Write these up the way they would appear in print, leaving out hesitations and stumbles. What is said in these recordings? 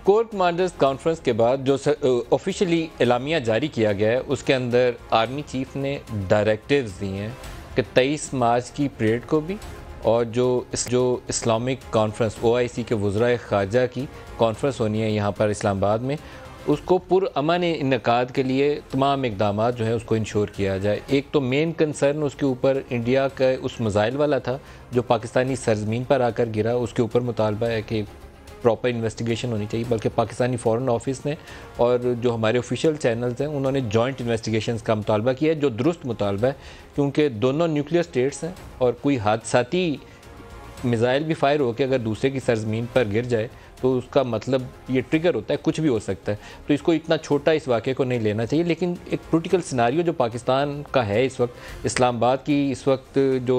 Core commanders conference के बाद जो ऑफिशियली एलामिया जारी किया गया है उसके अंदर आर्मी चीफ ने डायरेक्टिव्स दिए हैं कि 23 मार्च की परेड को भी और जो इस्लामिक कॉन्फ्रेंस OIC के वज़राए ख़ारजा की कॉन्फ्रेंस होनी है यहाँ पर इस्लामाबाद में, उसको पुरअमन इनकाद के लिए तमाम इकदाम जो है उसको इंश्योर किया जाए। एक तो मेन कंसर्न उसके ऊपर इंडिया का उस मिसाइल वाला था जो पाकिस्तानी सरजमीन पर आकर गिरा, उसके ऊपर मुतालबा है कि प्रॉपर इन्वेस्टिगेशन होनी चाहिए। बल्कि पाकिस्तानी फ़ॉरेन ऑफिस ने और जो हमारे ऑफिशियल चैनल्स हैं उन्होंने जॉइंट इन्वेस्टिगेशंस का मुतालबा किया है, जो दुरुस्त मुतालबा है, क्योंकि दोनों न्यूक्लियर स्टेट्स हैं और कोई हादसाती मिसाइल भी फायर होकर अगर दूसरे की सरजमीन पर गिर जाए तो उसका मतलब ये ट्रिगर होता है, कुछ भी हो सकता है। तो इसको इतना छोटा इस वाक़े को नहीं लेना चाहिए। लेकिन एक क्रिटिकल सिनारियो जो पाकिस्तान का है इस वक्त, इस्लामाबाद की इस वक्त जो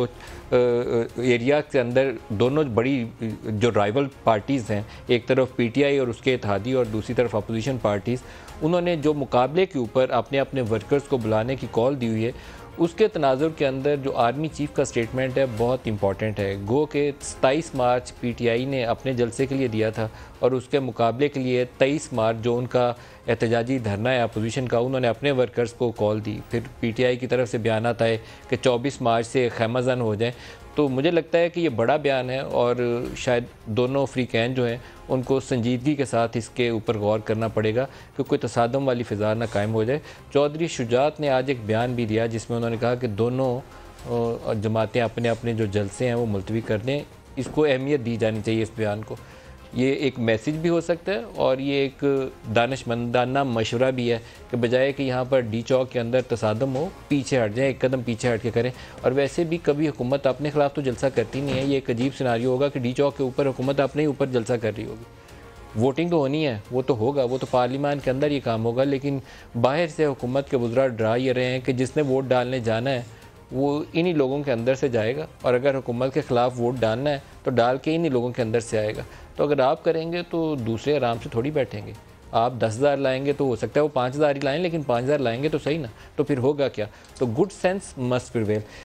एरिया के अंदर दोनों बड़ी जो राइवल पार्टीज़ हैं, एक तरफ PTI और उसके इत्तेहादी और दूसरी तरफ अपोजिशन पार्टीज़, उन्होंने जो मुकाबले के ऊपर अपने अपने वर्कर्स को बुलाने की कॉल दी हुई है, उसके तनाजुर के अंदर जो आर्मी चीफ का स्टेटमेंट है बहुत इंपॉर्टेंट है। गो के 27 मार्च PTI ने अपने जलसे के लिए दिया था और उसके मुकाबले के लिए 23 मार्च जो उनका एहतजाजी धरना है अपोजिशन का, उन्होंने अपने वर्कर्स को कॉल दी। फिर PTI की तरफ से बयान आता है कि 24 मार्च से खैमाजन हो जाए। तो मुझे लगता है कि ये बड़ा बयान है और शायद दोनों अफ्रीकैन जो हैं उनको संजीदगी के साथ इसके ऊपर गौर करना पड़ेगा कि कोई तसादम वाली फ़िज़ा ना कायम हो जाए। चौधरी शुजात ने आज एक बयान भी दिया जिसमें उन्होंने कहा कि दोनों जमातें अपने अपने जो जलसे हैं वो मुलतवी कर दें। इसको अहमियत दी जानी चाहिए इस बयान को। ये एक मैसेज भी हो सकता है और ये एक दानिशमंदाना मशवरा भी है कि बजाय कि यहाँ पर डी चौक के अंदर तसादम हो, पीछे हट जाए, एक कदम पीछे हट के करें। और वैसे भी कभी हुकूमत अपने ख़िलाफ़ तो जलसा करती नहीं है। ये एक अजीब सिनारियो होगा कि डी चौक के ऊपर हुकूमत अपने ही ऊपर जलसा कर रही होगी। वोटिंग तो होनी है, वो तो होगा, वो तो पार्लियामान के अंदर ये काम होगा। लेकिन बाहर से हुकूमत के वज़रा डरा ये रहे हैं कि जिसने वोट डालने जाना है वो इन्हीं लोगों के अंदर से जाएगा, और अगर हुकूमत के ख़िलाफ़ वोट डालना है तो डाल के इन्हीं लोगों के अंदर से आएगा। तो अगर आप करेंगे तो दूसरे आराम से थोड़ी बैठेंगे। आप 10,000 लाएंगे तो हो सकता है वो 5,000 ही लाएं, लेकिन 5,000 लाएंगे तो सही ना, तो फिर होगा क्या? तो गुड सेंस मस्ट प्रिवेल।